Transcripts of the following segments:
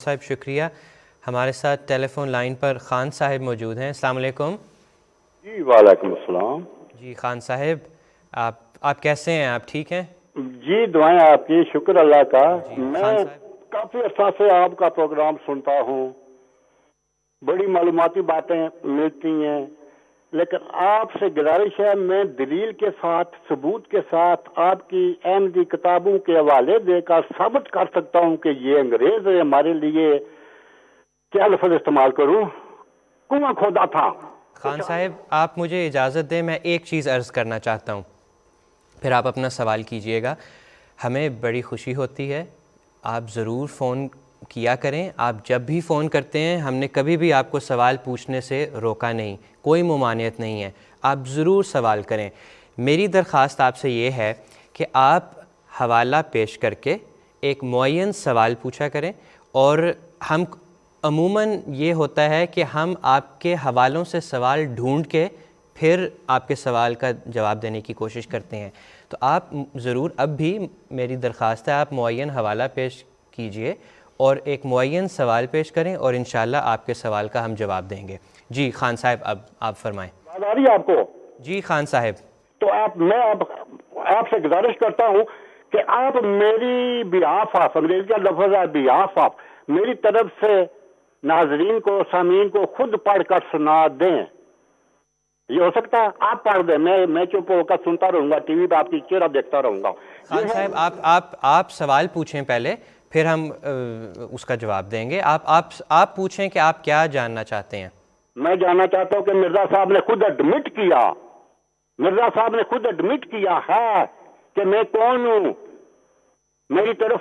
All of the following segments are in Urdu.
صاحب شکریہ. ہمارے ساتھ ٹیلی فون لائن پر خان صاحب موجود ہیں. السلام علیکم. جی وعلیکم السلام. جی خان صاحب آپ کیسے ہیں؟ آپ ٹھیک ہیں؟ جی دعائیں آپ کی، شکر اللہ کا. میں خان صاحب کافی عرصہ سے آپ کا پروگرام سنتا ہوں، بڑی معلوماتی باتیں ملتی ہیں، لیکن آپ سے گزارش ہے میں دلیل کے ساتھ ثبوت کے ساتھ آپ کی احمدی کتابوں کے حوالے دے کر ثابت کر سکتا ہوں کہ یہ انگریز ہمارے لیے کیا لفظ استعمال کروں، کنواں کھودا تھا. خان صاحب آپ مجھے اجازت دیں، میں ایک چیز عرض کرنا چاہتا ہوں، پھر آپ اپنا سوال کیجئے گا. ہمیں بڑی خوشی ہوتی ہے، آپ ضرور فون کیا کریں. آپ جب بھی فون کرتے ہیں ہم نے کبھی بھی آپ کو سوال پوچھنے سے روکا نہیں، کوئی ممانعت نہیں ہے، آپ ضرور سوال کریں. میری درخواست آپ سے یہ ہے کہ آپ حوالہ پیش کر کے ایک معین سوال پوچھا کریں، اور ہم عموماً یہ ہوتا ہے کہ ہم آپ کے حوالوں سے سوال ڈھونڈ کے پھر آپ کے سوال کا جواب دینے کی کوشش کرتے ہیں. تو آپ ضرور اب بھی میری درخواست ہے آپ معین حوالہ پیش کیجئے اور ایک معین سوال پیش کریں، اور انشاءاللہ آپ کے سوال کا ہم جواب دیں گے. جی خان صاحب اب آپ فرمائیں. بات آ رہی ہے آپ کو؟ جی خان صاحب. تو میں آپ سے گزارش کرتا ہوں کہ آپ میری بیہاف آف، انگریزی کا لفظ ہے بیہاف آف، میری طرف سے ناظرین کو سامعین کو خود پڑھ کر سنا دیں. یہ ہو سکتا ہے آپ پڑھ دیں، میں چپ ہو کر سنتا رہوں گا، ٹی وی پہ آپ کی چہرہ دیکھتا رہوں گا. خان صاحب آپ سوال پوچھیں پہلے، پھر ہم اس کا جواب دیں گے. آپ پوچھیں کہ آپ کیا جاننا چاہتے ہیں. میں جاننا چاہتا ہوں کہ مرزا صاحب نے خود ایڈمٹ کیا، مرزا صاحب نے خود ایڈمٹ کیا ہے کہ میں کون ہوں، میری طرف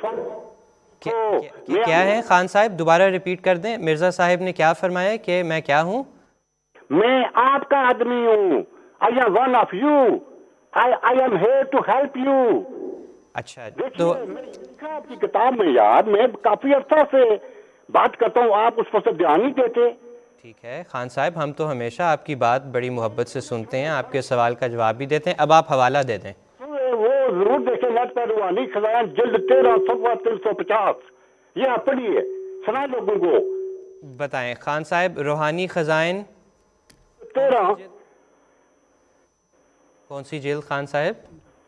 کیا ہے خان صاحب؟ دوبارہ ریپیٹ کر دیں. مرزا صاحب نے کیا فرمایا کہ میں کیا ہوں؟ میں آپ کا آدمی ہوں. I am one of you. I am here to help you. اچھا تو آپ کی کتاب میں یار میں کافی عرصہ سے بات کرتا ہوں، آپ اس پر سے دھیان نہیں دیتے. ٹھیک ہے خان صاحب، ہم تو ہمیشہ آپ کی بات بڑی محبت سے سنتے ہیں، آپ کے سوال کا جواب بھی دیتے ہیں. اب آپ حوالہ دے دیں. وہ ضرور دیکھیں نیٹ پر، روحانی خزائن جلد 13 صفحہ 350. یہ آپ پڑھیے، سنائیں لوگوں کو. بتائیں خان صاحب، روحانی خزائن 13 کون سی جلد خان صاحب؟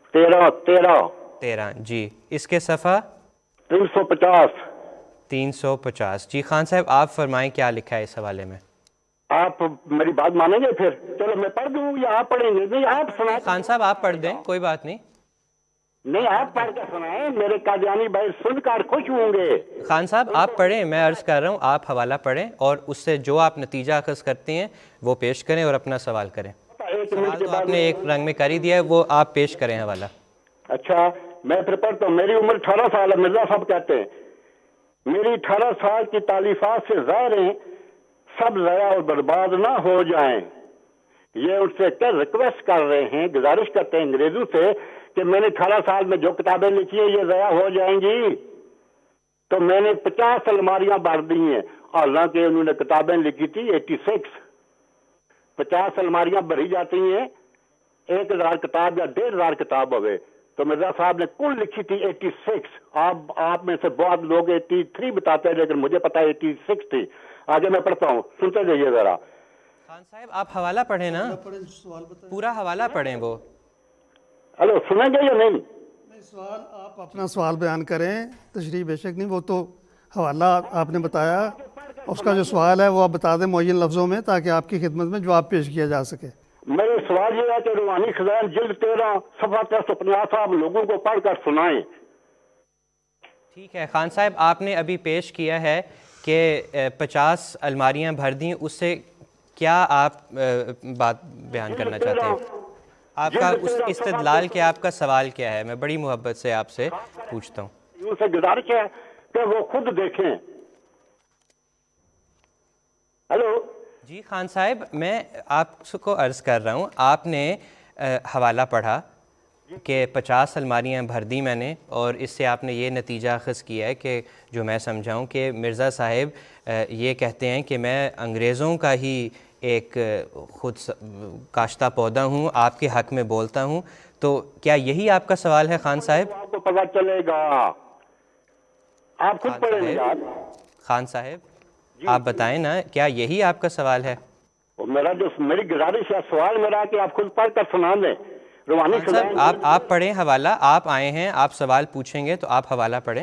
13 جی. اس کے صفحہ 350. 350. جی خان صاحب آپ فرمائیں کیا لکھا ہے اس حوالے میں. آپ میری بات مانیں گے؟ پھر چلو میں پڑھ دوں یا آپ پڑھیں گے؟ نہیں آپ سنائیں. خان صاحب آپ پڑھ دیں، کوئی بات نہیں. نہیں آپ پڑھ کے سنائیں، میرے قادیانی بھائی سن کر خوش ہوں گے. خان صاحب آپ پڑھیں، میں عرض کر رہا ہوں آپ حوالہ پڑھیں اور اس سے جو آپ نتیجہ اخذ کرتے ہیں وہ پیش کریں اور اپنا سوال کریں. سوال تو آپ نے ایک رنگ میں کر ہی دیا ہے، وہ آپ پیش کریں حوالہ. اچھا میں پھر پڑھتا ہوں. میری عمر 18 سال ہے، مرزا صاحب کہتے ہیں میری 18 سال کی تالیفات سے ظاہر ہیں سب ضائع اور برباد نہ ہو جائیں. یہ ان سے کیا ریکویسٹ کر رہے ہیں، گزارش کرتے ہیں انگریزوں سے کہ میں نے 18 سال میں جو کتابیں لکھی ہیں یہ ضائع ہو جائیں گی. تو میں نے 50 الماریاں بھر دی ہیں، حالانکہ انہوں نے کتابیں لکھی تھی 86. 50 الماریاں بھری جاتی ہیں، 1000 کتاب یا 1500 کتاب ہوئے، تو مرزا صاحب نے کل لکھی تھی 86. آپ میں سے بہت لوگ 83 بتاتے ہیں، لیکن مجھے پتا 86 تھی. آگے میں پڑھتا ہوں، سنتے جائیے ذرا. خان صاحب آپ حوالہ پڑھیں نا، پورا حوالہ پڑھیں. وہ ہلو سنیں گے یا نہیں؟ سوال آپ اپنا سوال بیان کریں، تشریح بے شک نہیں، وہ تو حوالہ آپ نے بتایا، اس کا جو سوال ہے وہ آپ بتا دیں معین لفظوں میں تاکہ آپ کی خدمت میں جواب پیش کیا جا سکے. میرے سوال یہ ہے کہ روحانی خزائن جلد 13 صفحہ 350 آپ لوگوں کو پڑھ کر سنائیں. ٹھیک ہے خان صاحب، آپ نے ابھی پیش کیا ہے کہ 50 الماریاں بھر دیں، اس سے کیا آپ بات بیان کرنا چاہتے ہیں؟ آپ کا اس استدلال کیا، آپ کا سوال کیا ہے؟ میں بڑی محبت سے آپ سے پوچھتا ہوں. ان سے گزارش ہے کہ وہ خود دیکھیں. ہلو جی خان صاحب، میں آپ کو عرض کر رہا ہوں، آپ نے حوالہ پڑھا کہ 50 الماریاں بھر دی میں نے، اور اس سے آپ نے یہ نتیجہ اخذ کیا ہے کہ جو میں سمجھاؤں کہ مرزا صاحب یہ کہتے ہیں کہ میں انگریزوں کا ہی ایک خود کاشتہ پودا ہوں، آپ کے حق میں بولتا ہوں. تو کیا یہی آپ کا سوال ہے خان صاحب؟ آپ کو پتہ چلے گا، آپ خود پڑھیں گے. خان صاحب آپ بتائیں نا, کیا یہی آپ کا سوال ہے؟ میرا جو میری گزارش ہے, سوال میرا کہ آپ خود پڑھ کر سنا دیں. روحانی صاحب آپ پڑھیں حوالہ, آپ آئے ہیں, آپ سوال پوچھیں گے تو آپ حوالہ پڑھیں,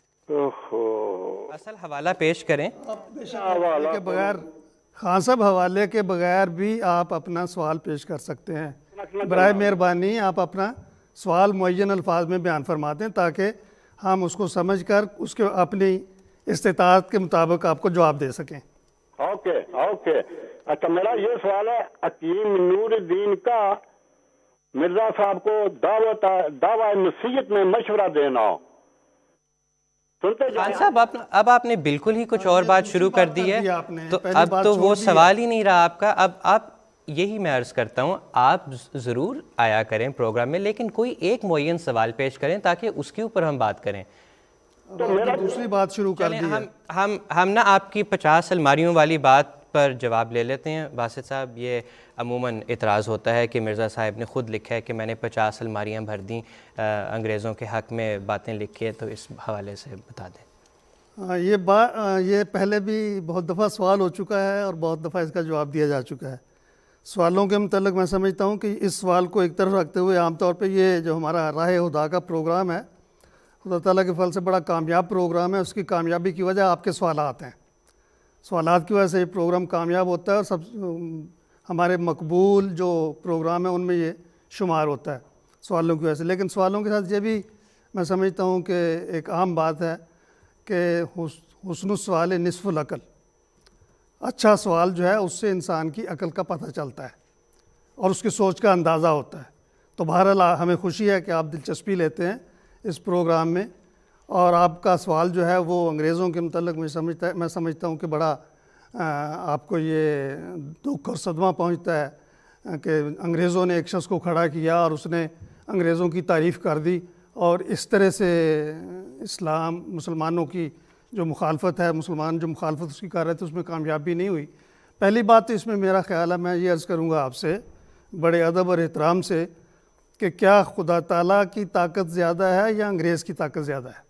اصل حوالہ پیش کریں. حوالے کے بغیر خان صاحب, حوالے کے بغیر بھی آپ اپنا سوال پیش کر سکتے ہیں. برائے مہربانی آپ اپنا سوال معین الفاظ میں بیان فرما دیں تاکہ ہم اس کو سمجھ کر اس کے اپنی استطاعت کے مطابق آپ کو جواب دے سکیں. Okay okay. اچھا, میرا یہ سوال ہے, حکیم نور الدین کا مرزا صاحب کو دعوی نصیحت میں مشورہ دینا. خان صاحب اب آپ نے بالکل ہی کچھ اور بات شروع کر دی ہے, تو اب تو وہ سوال ہی نہیں رہا آپ کا. اب آپ یہی میں عرض کرتا ہوں, آپ ضرور آیا کریں پروگرام میں, لیکن کوئی ایک معین سوال پیش کریں تاکہ اس کے اوپر ہم بات کریں. دوسری بات شروع کر دی ہے. ہم نا آپ کی 50 الماریوں والی بات پر جواب لے لیتے ہیں. باسط صاحب, یہ عموماً اعتراض ہوتا ہے کہ مرزا صاحب نے خود لکھا ہے کہ میں نے 50 الماریاں بھر دیں انگریزوں کے حق میں باتیں لکھ کے, تو اس حوالے سے بتا دیں. یہ پہلے بھی بہت دفعہ سوال ہو چکا ہے اور بہت دفعہ اس کا جواب دیا جا چکا ہے. سوالوں کے متعلق میں سمجھتا ہوں کہ اس سوال کو ایک طرف رکھتے ہوئے عام طور پہ یہ جو ہمارا راہ ہدا کا پروگرام ہے, خدا تعالیٰ کے فضل سے بڑا کامیاب پروگرام ہے. اس کی کامیابی کی وجہ آپ کے سوالات ہیں. سوالات کی وجہ سے یہ پروگرام کامیاب ہوتا ہے اور سب ہمارے مقبول جو پروگرام ہے ان میں یہ شمار ہوتا ہے سوالوں کی وجہ سے. لیکن سوالوں کے ساتھ یہ بھی میں سمجھتا ہوں کہ ایک عام بات ہے کہ حسن السوال نصف العقل. اچھا سوال جو ہے اس سے انسان کی عقل کا پتہ چلتا ہے اور اس کی سوچ کا اندازہ ہوتا ہے. تو بہرحال ہمیں خوشی ہے کہ آپ دلچسپی لیتے ہیں اس پروگرام میں, اور آپ کا سوال جو ہے وہ انگریزوں کے متعلق میں سمجھتا ہوں کہ بڑا آپ کو یہ دکھ اور صدمہ پہنچتا ہے کہ انگریزوں نے ایک شخص کو کھڑا کیا اور اس نے انگریزوں کی تعریف کر دی, اور اس طرح سے مسلمانوں کی جو مخالفت ہے, مسلمان جو مخالفت اس کی کر رہے تھے اس میں کامیابی نہیں ہوئی. پہلی بات تو اس میں میرا خیال ہے, میں یہ عرض کروں گا آپ سے بڑے ادب اور احترام سے کہ کیا خدا تعالیٰ کی طاقت زیادہ ہے یا انگریز کی طاقت زیادہ ہے؟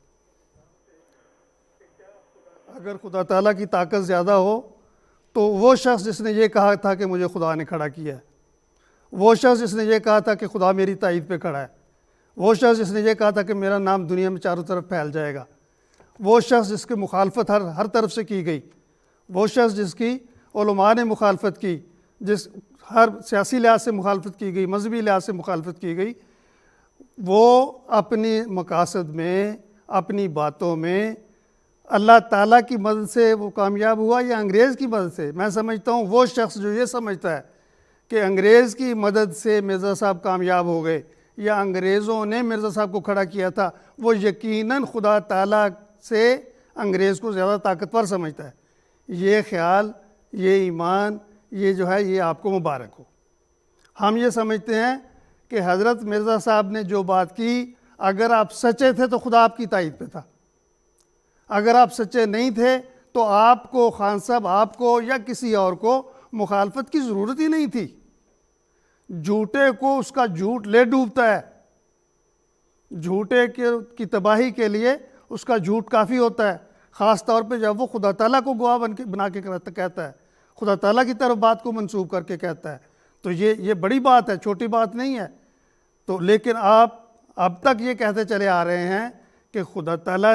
اگر خدا تعالیٰ کی طاقت زیادہ ہو تو وہ شخص جس نے یہ کہا تھا کہ مجھے خدا نے کھڑا کیا ہے, وہ شخص جس نے یہ کہا تھا کہ خدا میری تائید پہ کھڑا ہے, وہ شخص جس نے یہ کہا تھا کہ میرا نام دنیا میں چاروں طرف پھیل جائے گا, وہ شخص جس کی مخالفت ہر طرف سے کی گئی, وہ شخص جس کی علماء نے مخالفت کی, جس ہر سیاسی لحاظ سے مخالفت کی گئی, مذہبی لحاظ سے مخالفت کی گئی, وہ اپنی مقاصد میں, اپنی باتوں میں اللہ تعالیٰ کی مدد سے وہ کامیاب ہوا یا انگریز کی مدد سے؟ میں سمجھتا ہوں وہ شخص جو یہ سمجھتا ہے کہ انگریز کی مدد سے مرزا صاحب کامیاب ہو گئے یا انگریزوں نے مرزا صاحب کو کھڑا کیا تھا, وہ یقیناً خدا تعالیٰ سے انگریز کو زیادہ طاقتور سمجھتا ہے. یہ خیال, یہ ایمان, یہ جو ہے یہ آپ کو مبارک ہو. ہم یہ سمجھتے ہیں کہ حضرت مرزا صاحب نے جو بات کی, اگر آپ سچے تھے تو خدا آپ کی تائید پہ تھا, اگر آپ سچے نہیں تھے تو آپ کو خان صاحب, آپ کو یا کسی اور کو مخالفت کی ضرورت ہی نہیں تھی. جھوٹے کو اس کا جھوٹ لے ڈوبتا ہے, جھوٹے کی تباہی کے لیے اس کا جھوٹ کافی ہوتا ہے, خاص طور پہ جب وہ خدا تعالیٰ کو گواہ بنا کے کہتا ہے, خدا تعالیٰ کی طرف بات کو منسوب کر کے کہتا ہے. تو یہ بڑی بات ہے, چھوٹی بات نہیں ہے. تو لیکن آپ اب تک یہ کہتے چلے آ رہے ہیں کہ خدا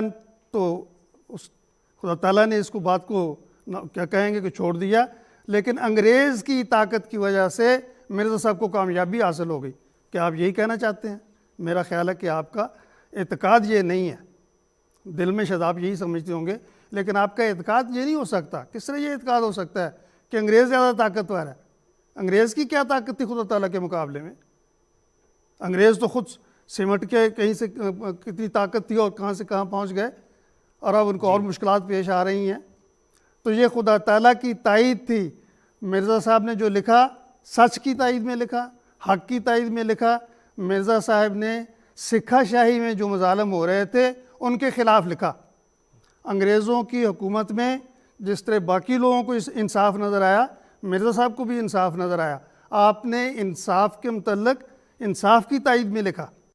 تعالیٰ نے اس کو بات کو کیا کہیں گے کہ چھوڑ دیا, لیکن انگریز کی طاقت کی وجہ سے مرزا صاحب کو کامیابی حاصل ہو گئی. کیا آپ یہی کہنا چاہتے ہیں؟ میرا خیال ہے کہ آپ کا اعتقاد یہ نہیں ہے, دل میں شاید آپ یہی سمجھتے ہوں گے, لیکن آپ کا اعتقاد یہ نہیں ہو سکتا. کس طرح یہ اعتقاد ہو سکتا ہے کہ انگریز زیادہ طاقتور ہے؟ انگریز کی کیا طاقت تھی خدا تعالیٰ کے مقابلے میں؟ انگریز تو خود سمٹ کے کہیں سے کتنی طاقت تھی اور کہاں سے کہاں پہنچ گئے, اور اب ان کو اور مشکلات پیش آ رہی ہیں. تو یہ خدا تعالیٰ کی تائید تھی. مرزا صاحب نے جو لکھا سچ کی تائید میں لکھا, حق کی تائید میں لکھا. مرزا صاحب نے سکھا شاہی میں جو مظالم ہو رہے تھے ان کے خلاف لکھا. انگریزوں کی حکومت میں جس طرح باقی لوگوں کو انصاف نظر آیا, مرزا صاحب کو بھی انصاف نظر آیا. آپ نے انصاف کے متعلق انصاف کی تائید میں لکھا.